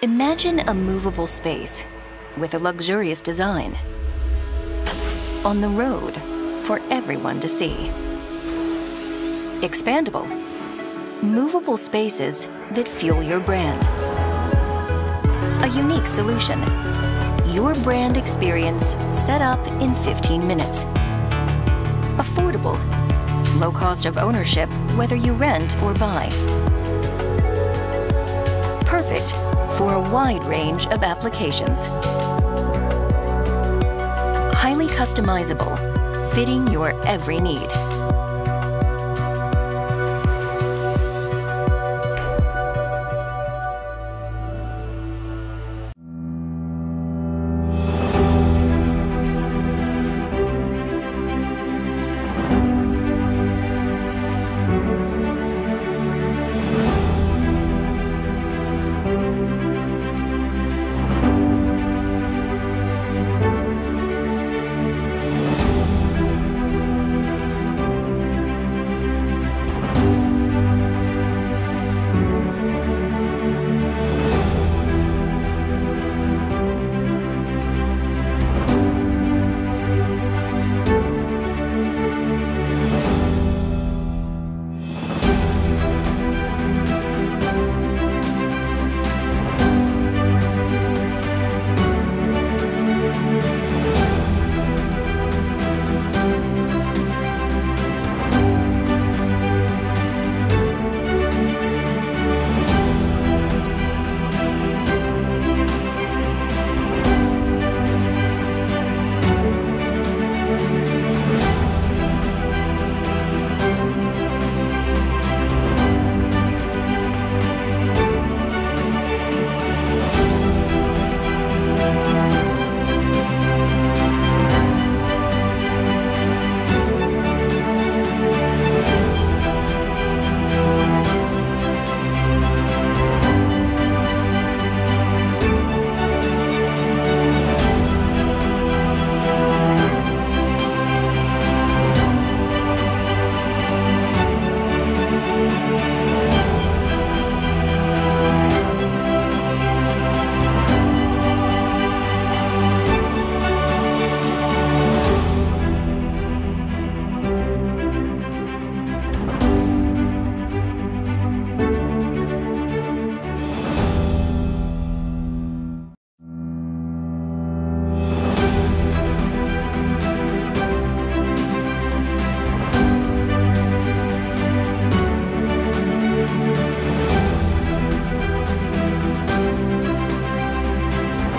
Imagine a movable space with a luxurious design on the road for everyone to see. Expandable, movable spaces that fuel your brand. A unique solution. Your brand experience set up in 15 minutes. Affordable, low cost of ownership whether you rent or buy. Perfect for a wide range of applications. Highly customizable, fitting your every need.